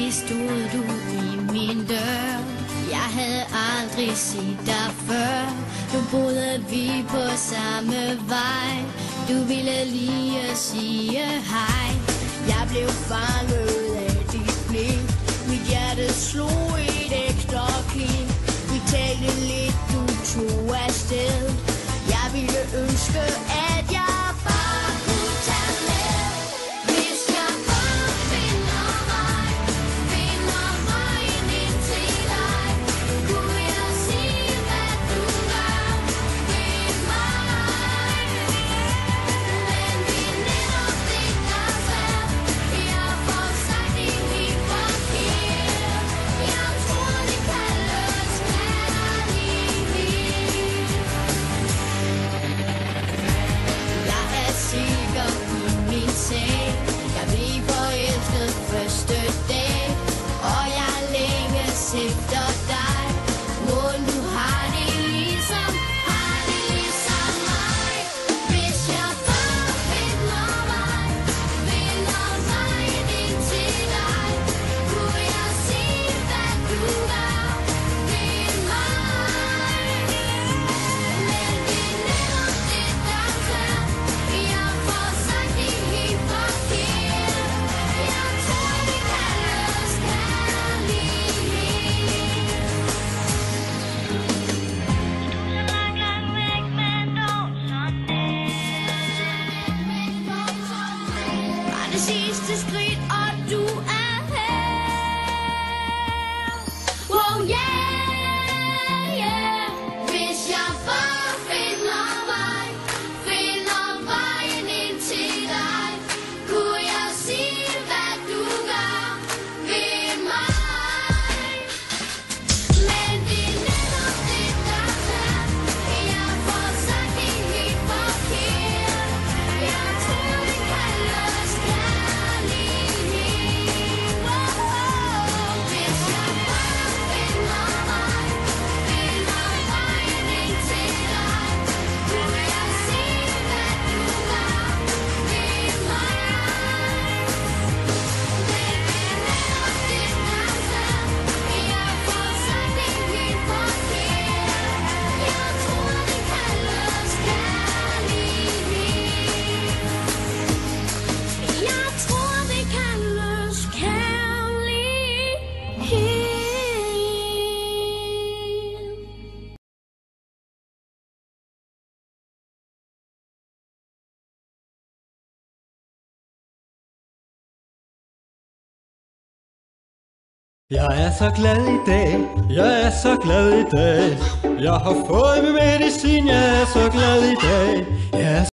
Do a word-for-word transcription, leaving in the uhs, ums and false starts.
Pludselig stod du i min dør. Jeg havde aldrig set dig før. Nu boede vi på samme vej. Du ville lige sige hej. Jeg blev fanget af dit blik. Mit hjerte slog et ekstra kig. Vi talte lidt, du tog afsted. Jeg ville ønske, at jeg bare kunne tage med. Hvis jeg bare finder vej, finder vejen ind til dig, kunne jeg sige, hvad du gør ved mig. Men det er netop det, der er svært. Jeg får sagt det helt forkert. Jeg tror, det kaldes kærlighed. Jeg er sikker i min sag. Jeg blev forelsket første dag, og jeg længes efter dig. Må du har det ligesom, har det ligesom mig. Hvis jeg bare finder vej, finder vejen ind til dig, kunne jeg sige, hvad du gør ved mig. Men det er netop det, der er svært. Jeg får sagt det helt forkert. Jeg tror, det kaldes kærlighed. Bare det sidste skridt, og du er her. Oh yeah, yeah. Hvis jeg bare finder vej, finder vejen ind til dig, kunne jeg sige, hvad du gør ved mig. Men det er netop det, der er svært. Jeg får sagt det helt forkert. Jeg tror, det kaldes kærlighed. Wow. Hvis jeg bare finder vej, finder vejen ind til dig, kunne jeg sige, hvad du gør ved mig. Men det er netop det, der er svært. Jeg får sagt det helt forkert. Jeg tror, det kaldes kærlighed. Jeg tror, det kaldes kærlighed. Jeg er så glad i dag, jeg er så glad i dag. Jeg har fået min medicin, jeg er så glad i dag. Jeg er